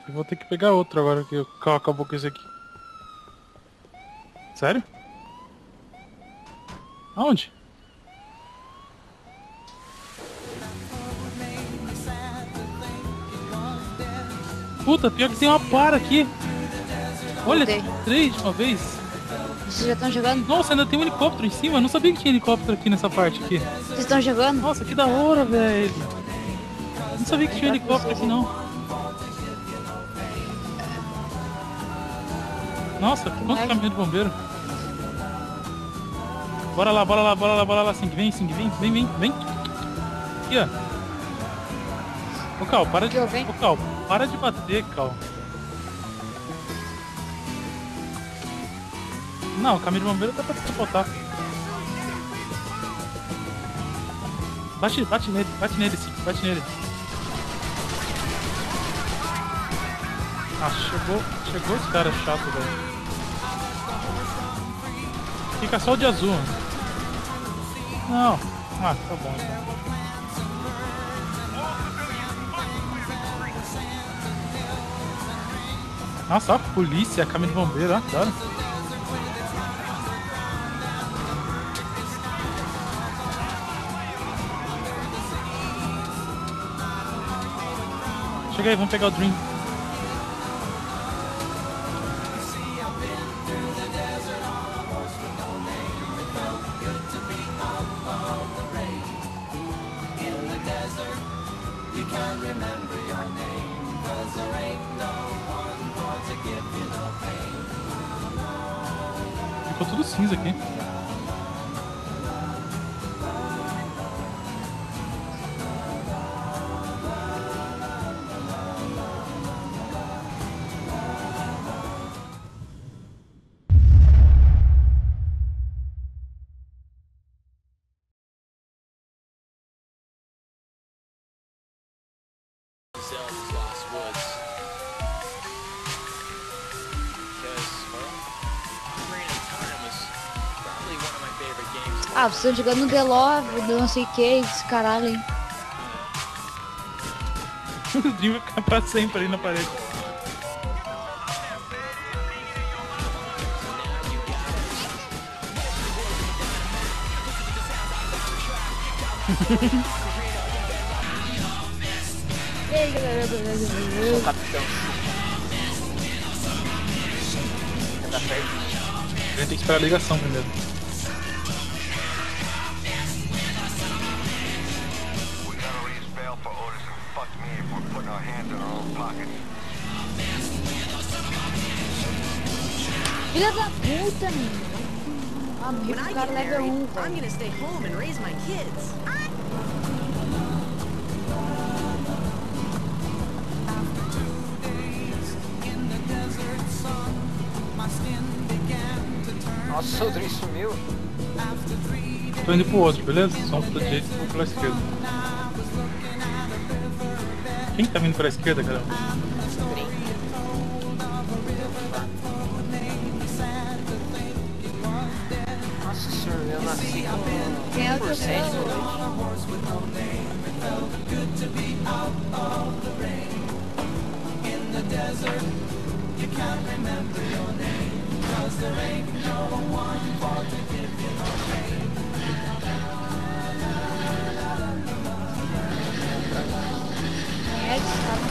Eu vou ter que pegar outro agora que o carro acabou com esse aqui. Sério? Aonde? Puta, pior que tem uma para aqui. Olha, Voltei. 3 de uma vez. Vocês já estão jogando? Nossa, ainda tem um helicóptero em cima. Eu não sabia que tinha helicóptero aqui nessa parte aqui. Vocês estão jogando? Nossa, que da hora, velho. Não sabia que tinha Pra helicóptero vocês, aqui, não. Nossa, quanto mais? caminhão de bombeiro. Bora lá, bora lá, bora lá, bora lá. Sing, vem, vem. Aqui, ó. Ô, Cal, para de... Aqui, ó, vem. Ô, Cal, para de bater, Cal. Não, o caminhão de bombeiro dá pra botar. Bate nele, sim, bate nele. Ah, chegou esse cara chato, velho. Fica só o de azul. Não. Ah, tá bom então. Nossa, ó, a polícia, a caminho de bombeiro, ó, da hora. Chega aí, vamos pegar o Dream. Ficou tudo cinza aqui. Ah, vocês estão jogando The Love, não sei o que, esse caralho, hein? O Dream vai ficar pra sempre aí na parede. E aí, galera, beleza? Sou o capitão. Você tá perto? A gente tem que esperar a ligação primeiro. We gotta raise bail for Otis and fuck me if we're putting our hands in our own pockets. Filha da puta, menino. Amigo, When I o cara get level 1, married, I'm velho. gonna stay home and raise my kids. Nossa, o Dream sumiu. Tô indo pro outro, beleza? Só um pro direito e um pela esquerda. Quem tá vindo pela esquerda, cara? Dream. Nossa senhora, eu nasci Quem é o com teu 1% de filho? leite. Quem é esse cara?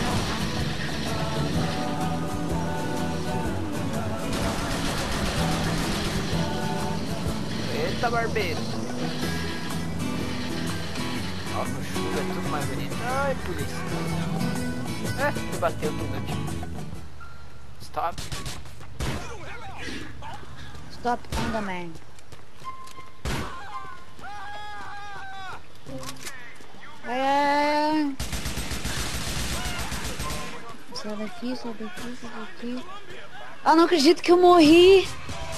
Eita, barbeiro. Ó, no chuva é tudo mais bonito. Ai, polícia. Me bateu tudo aqui. Stop. Stop on the man. Ai. Sai daqui, sai daqui, sai daqui. Ah, não acredito que eu morri.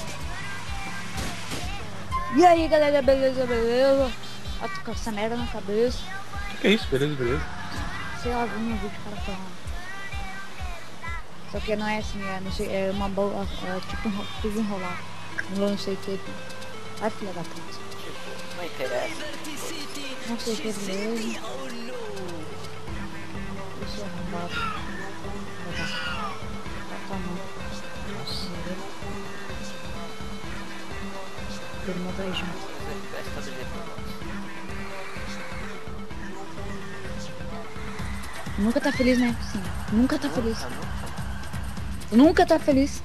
E aí, galera, beleza, beleza? Ah, tô com essa merda na cabeça. Que é isso? Beleza. Sei lá, vi um vídeo do cara falando. Só que não é assim, não sei, é uma bola, é tipo tudo enrolado. Não sei o que. Ai, filha da puta. Não interessa. Não sei o que mesmo. Isso é arrombado. Tá não. Nossa. Todo mundo aí junto. FPS tá do jeito que eu gosto. Nunca tá feliz, né? Sim. Nunca tá feliz. Nunca. Nunca tá feliz.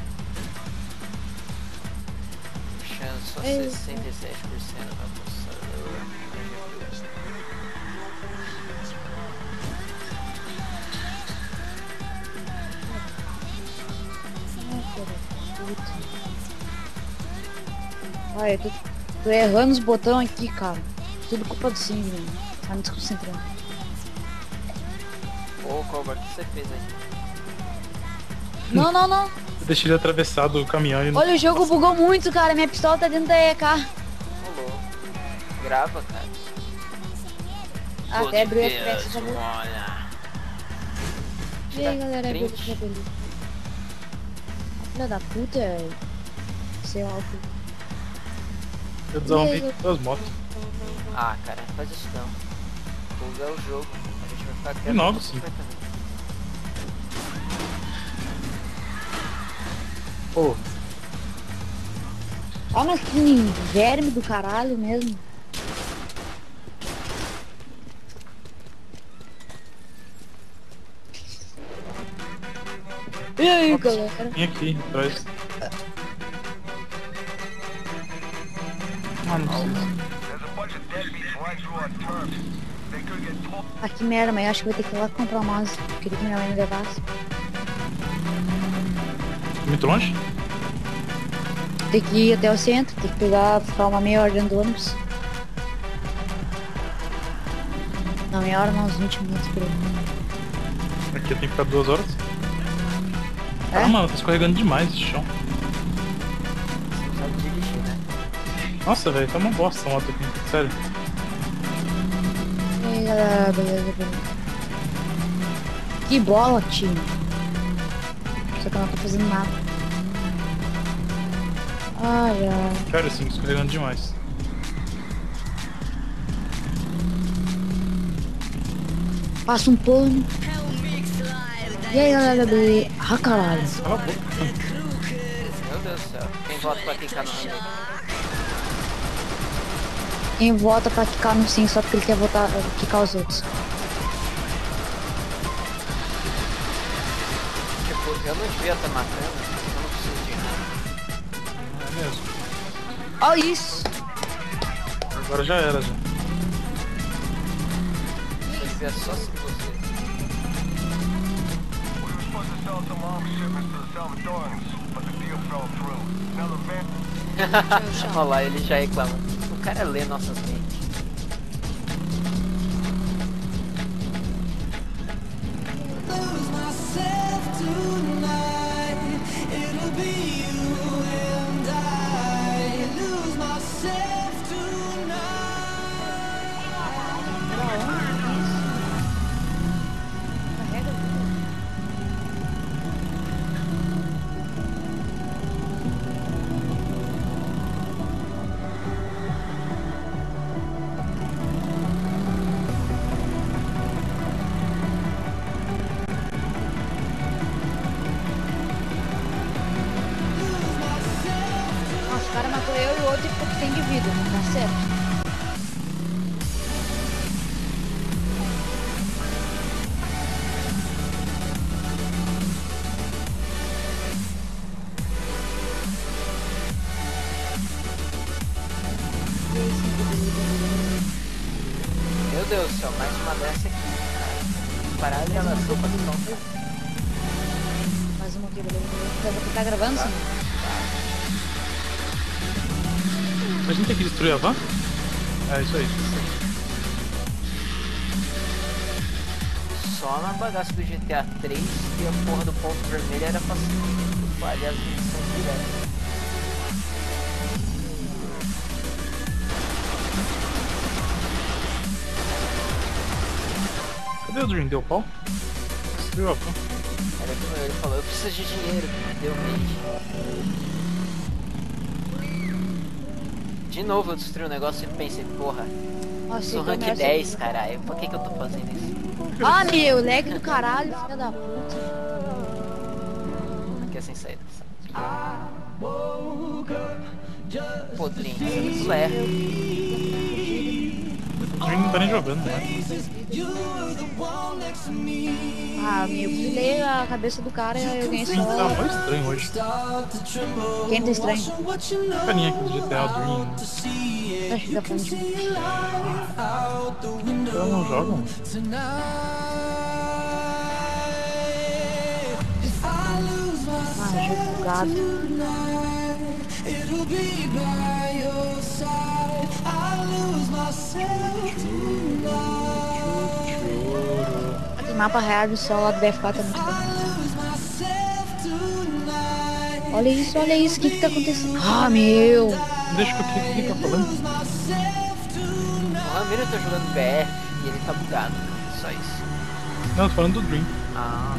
Chance só Ei. 67% na processador. Olha, tô errando os botões aqui, cara. Tudo culpa do Sim, mano. Tá me desconcentrando. Ô, Cobra, o que você fez aí? Não, não, não. Eu deixei ele atravessar do caminhão e não... Olha, o jogo bugou muito, cara. Minha pistola tá dentro da EK. Ô, louco. Grava, cara. Até abriu o FPS, já viu? Olha. E aí, galera, print. beleza, beleza. Filha da puta, é... Sei lá o que. Eu desarrumei duas motos. Ah, cara, não faz isso não. Buga o jogo. A gente vai ficar E novo, sim. completamente. Pô, Ah, mas que verme do caralho mesmo. E aí, galera? vem aqui atrás. Ah, não precisa. There's a bunch of deadbeats right through our turf. They could get pulled. Ah, que merda, mas eu acho que vou ter que ir lá comprar um mouse. Queria que minha mãe me levasse. Muito longe? Tem que ir até o centro, tem que pegar, ficar uma meia hora dentro do ônibus. Não, meia hora não, uns 20 minutos por aí. Aqui eu tenho que ficar 2 horas. É? Ah, mano, tá escorregando demais esse chão. Você não sabe dirigir, né? Nossa, velho, tá uma bosta essa moto aqui. Sério. E aí, galera, beleza, beleza. Que bola, time. Só que eu não tô fazendo nada. Ai, ai. Sério, assim, escorregando demais. Passa um pano. E aí, galera, beleza. Ah, caralho. Cala a boca. Meu Deus do céu. Quem vota pra clicar no Ramiro? Quem vota pra quicar no sim só porque ele quer votar, quicar os outros. Tipo, eu não devia estar matando. Eu não preciso de nada. É mesmo. Olha isso. Agora já era, já. Eu devia só seguir você. We were supposed to sell some arms shipments to the Salvadorans, but the deal fell through. Now the van. Olha lá, ele já reclama. O cara lê nossas mentes. Lose myself tonight. It'll be you and I. Lose myself tonight. Nossa, o cara matou eu e o outro e ficou sem de vida. Tá certo. Meu Deus do céu, mais uma dessa aqui, cara. Parar e ela sopa do som. Mais uma aqui, beleza. Você tá gravando, sim? A gente tem que destruir a van? É isso aí. Só na bagaça do GTA 3 e a porra do ponto vermelho era pra falhar as missões direto. Cadê o Dream? Deu pau? Destruiu a van. Era como ele falou, eu preciso de dinheiro, deu rage. De novo eu destruí o negócio e pensei, porra, Nossa, sou então rank merda. 10, caralho, por que eu tô fazendo isso? Ah, meu, lag do caralho, filha da puta. sem saída. Podrinho, isso é muito lerdo. O Dream não tá nem jogando, né? Ah, eu pulei a cabeça do cara e eu ganhei O Dream tá só. muito estranho hoje. Quem tá estranho? A carinha aqui do GTA, o Dream. Acho que tá falando de mim. Elas não jogam? Ah, jogo bugado. Tem mapa real do céu lá do BFK também. Olha isso, o que tá acontecendo? Ah, meu! Deixa que eu clique aqui, tá falando? O Ramiro tá jogando BR e ele tá bugado. Só isso. Não, tô falando do Dream. Ah.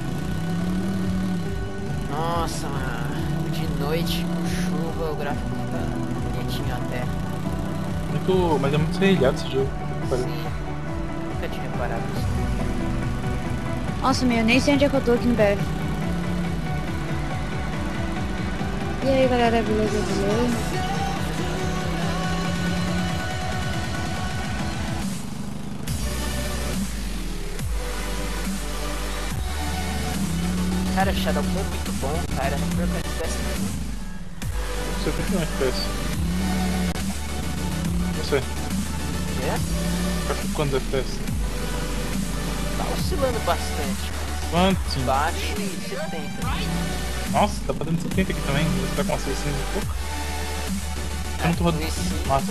Nossa, mano. De noite, com chuva, o gráfico fica quietinho até. Mas é muito serrilhado esse jogo. Sim. Nunca tinha reparado isso. Nossa, meu, nem sei onde é que eu tô aqui no BF. E aí, galera, beleza? Cara, Shadowplay é muito bom, cara. Super FPS. Você tem que um FPS. Você, É? tá com quantos FPS? Tá oscilando bastante. Quanto? Baixo e 70. Nossa, tá batendo 70 aqui também. Você tá com uma 600 e pouco? Eu não tô rodando. Massa.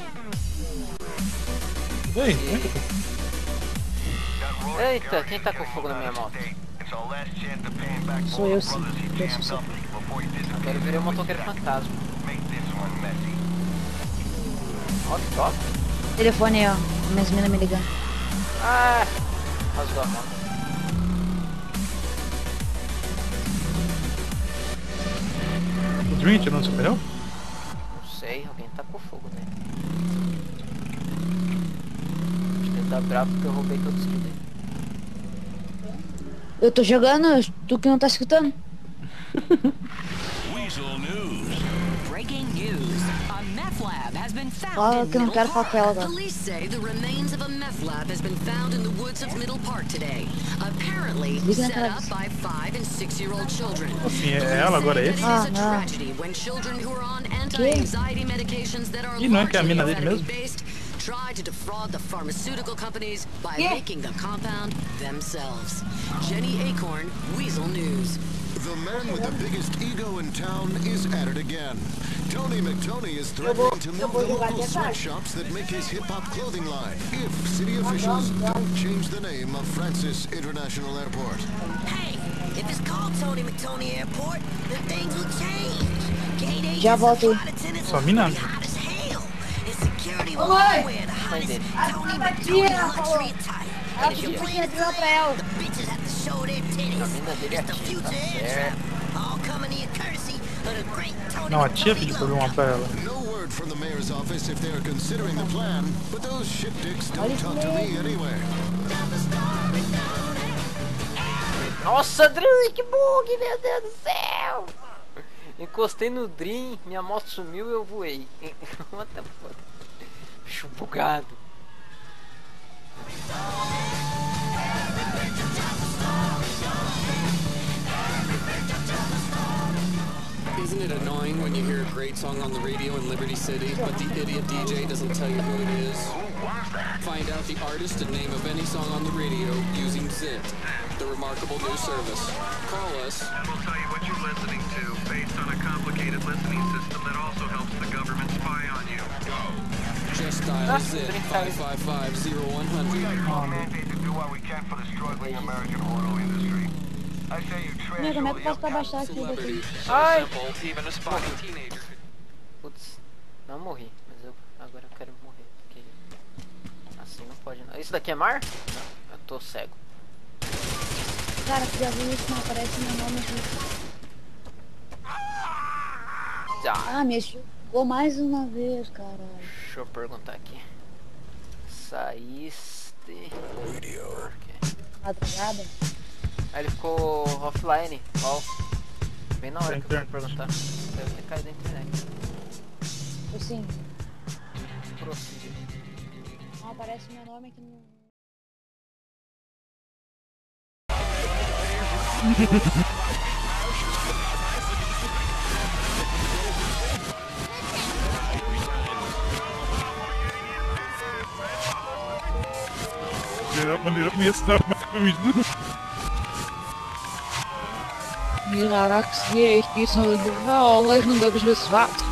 E aí? Como é que tá? Eita, quem tá com fogo na minha moto? Sou eu sim. Agora eu virei um motoqueiro fantasma. Ó, que top. Telefone aí, ó. Minhas minas me ligando. Ah, rasgou a moto. O Dream tirou no seu pneu? Não sei, alguém tá com fogo, né? Acho que ele tá bravo porque eu roubei todos os kills dele. Eu tô jogando, tu que não tá escutando? Weasel News. Breaking news. A meth lab has been found Fala in que eu não Middle quero falar com ela Park. agora. Police say the remains of a meth lab has been found in the woods of Middle Park today. Apparently Liga na set up cabeça. by 5 and 6-year-old children. Sim, é ela agora, é esse? That it is a Ah, não. tragedy when children who are on anti-anxiety medications that are Ih, não é que é a mina dele mesmo? based try to defraud the pharmaceutical companies by making the compound themselves. Jenny Acorn, Weasel News. The man with the biggest ego in town is at it again. Tony McTony is threatening to move the local sweatshops that make his hip-hop clothing line if city officials don't change the name of Francis International Airport. Hey, if it's called Tony McTony Airport, then things will change. Gate agents Já and volto aí. flight attendants Sua will mina? be hot as hell. And security will wear the hottest Tony McTony luxury attire. And if you're playing it Pra ela. the bitches have to show their A titties. mina dele é It's the tia, future tá air certo. travel. All coming to you courtesy of the great Tony Não, a tia pediu pra eu ver uma McTony. pra ela. No word from the mayor's office if they're considering the plan, but those shit dicks don't talk to me anyway. Nossa, Dream, que bug, meu Deus do céu! Encostei no Dream, minha moto sumiu e eu voei. What the fuck? Bicho bugado. Isn't it annoying when you hear a great song on the radio in Liberty City, but the idiot DJ doesn't tell you who it is? Find out the artist and name of any song on the radio using Zit, the remarkable new service. Call us. And we'll tell you what you're listening to based on a complicated listening system that also helps the government spy on you. Just dial Zit 555-0100. We're mandated to do what we can for the struggling American auto industry. I say you trash Meu, como é all que the eu faço pra baixar aqui Celebrity. daqui? Ai! Even a spotty teenager. Putz, não morri, mas agora eu quero morrer. Porque assim não pode não. Isso daqui é mar? Não, eu tô cego. Cara, tu já viu isso? Não aparece meu nome aqui. Já. Ah, me chegou mais uma vez, caralho. Deixa eu perguntar aqui. Saíste. Ok. Madrugada? Aí ele ficou offline. Ó. Bem na hora que eu fui perguntar. Deve ter caído da internet. Assim, Prossiga. não aparece meu nome aqui no... Maneira mesmo, Hier raakt je, ik kies al de wel, leg nog eens wat.